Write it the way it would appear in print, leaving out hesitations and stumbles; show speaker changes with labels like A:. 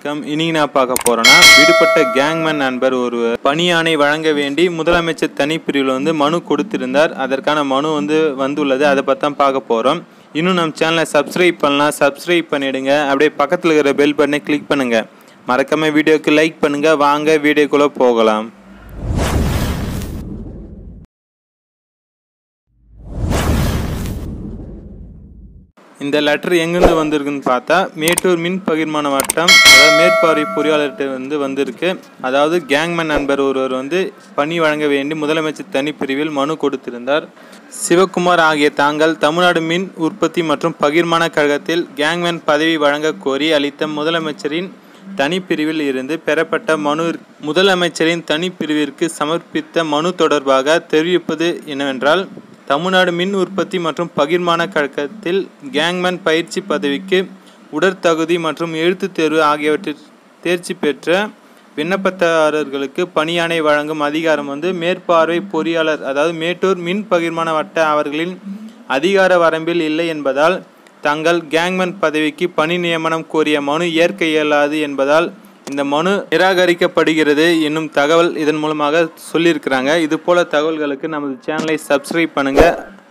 A: வணக்கம். இன்னைக்கு நான் பார்க்க போறேன்னா விடுபட்ட கேங்மேன் நண்பர் ஒரு பணியாணை வழங்க வேண்டி முதலமைச்சர் தனிப்பிரிவில் மனு கொடுத்திருந்தார். அதற்கான மனு வந்துள்ளது. அதை பற்றி தான் பார்க்க போகிறோம். இன்னும் நம்ம சேனலை சப்ஸ்கிரைப் பண்ணலாம், சப்ஸ்கிரைப் பண்ணிடுங்க. அப்படியே பக்கத்தில் இருக்கிற பெல் பட்டனை கிளிக் பண்ணுங்க. மறக்காம வீடியோக்கு லைக் பண்ணுங்க. வாங்க வீடியோக்குள்ள போகலாம். இந்த லெட்டர் எங்கிருந்து வந்திருக்குன்னு பார்த்தா மேட்டூர் மின் பகிர்மான வட்டம், அதாவது மேற்பார்வை பொறியாளர்கிட்ட வந்திருக்கு. அதாவது கேங்மேன் நண்பர் ஒருவர் பணி வழங்க வேண்டி முதலமைச்சர் தனிப்பிரிவில் மனு கொடுத்திருந்தார். சிவகுமார் ஆகிய தாங்கள் தமிழ்நாடு மின் உற்பத்தி மற்றும் பகிர்மான கழகத்தில் கேங்மேன் பதவி வழங்க கோரி அளித்த முதலமைச்சரின் தனிப்பிரிவில் இருந்து பெறப்பட்ட மனு முதலமைச்சரின் தனிப்பிரிவிற்கு சமர்ப்பித்த மனு தொடர்பாக தெரிவிப்பது என்னவென்றால், தமிழ்நாடு மின் உற்பத்தி மற்றும் பகிர்மான கழகத்தில் கேங்மேன் பயிற்சி பதவிக்கு உடற்தகுதி மற்றும் எழுத்துத் தேர்வு ஆகியவற்றில் தேர்ச்சி பெற்ற விண்ணப்பதாரர்களுக்கு பணியாணை வழங்கும் அதிகாரம் மேற்பார்வை பொறியாளர், அதாவது மேட்டூர் மின் பகிர்மான வட்ட அவர்களின் அதிகார வரம்பில் இல்லை என்பதால் தங்கள் கேங்மேன் பதவிக்கு பணி நியமனம் கோரிய மனு ஏற்க இயலாது என்பதால் இந்த மனு நிராகரிக்கப்படுகிறது என்னும் தகவல் இதன் மூலமாக சொல்லியிருக்கிறாங்க. இது போல தகவல்களுக்கு நமது சேனலை சப்ஸ்கிரைப் பண்ணுங்கள்.